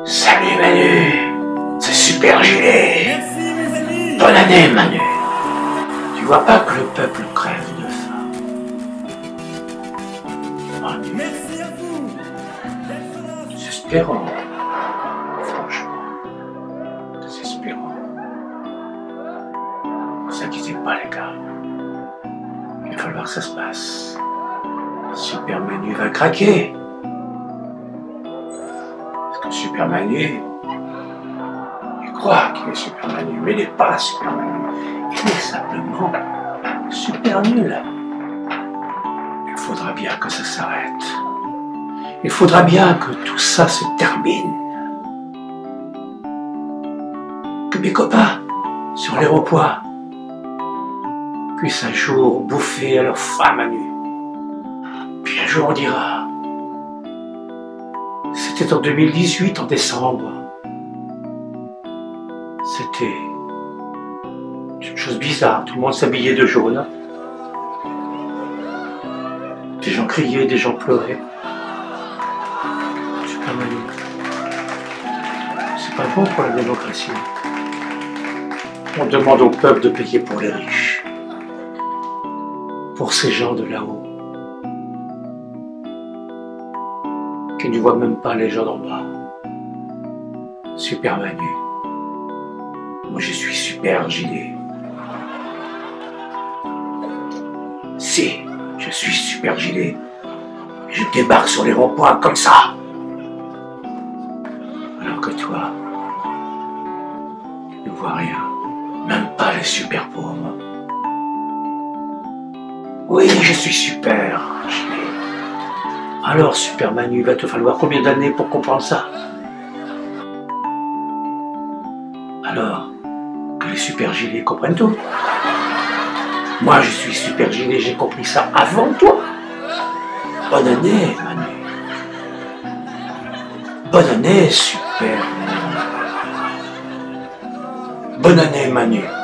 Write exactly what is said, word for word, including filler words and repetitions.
Salut Manu, c'est Super Gilet. Merci mes amis. Bonne année Manu. Tu vois pas que le peuple crève de faim? Manu, Merci à vous. D'être là. désespérant. Franchement, désespérant. Ne vous inquiétez pas les gars. Il va falloir que ça se passe. Super Manu va craquer. Parce que Super Manu, il croit qu'il est Super Manu, mais il n'est pas Super Manu. Il est simplement super nul. Il faudra bien que ça s'arrête. Il faudra bien que tout ça se termine. Que mes copains sur les ronds-points puissent un jour bouffer à leur femme à nu. Puis un jour on dira, c'était en deux mille dix-huit, en décembre. C'était une chose bizarre, tout le monde s'habillait de jaune. Des gens criaient, des gens pleuraient. Super Manu. C'est pas bon pour la démocratie. On demande au peuple de payer pour les riches. Pour ces gens de là-haut. Qui ne voient même pas les gens d'en bas. Super Manu. Moi je suis Super Gilet. Si, je suis Super Gilet. Je débarque sur les ronds-points comme ça. Alors que toi, tu ne vois rien. Même pas les super pauvres. Oui, je suis Super Gilet. Alors, Super Manu, il va te falloir combien d'années pour comprendre ça? Alors, que les Super Gilets comprennent tout. Moi, je suis Super Gilet, j'ai compris ça avant toi. Bonne année, Manu. Bonne année, Super Manu. Bonne année, Manu.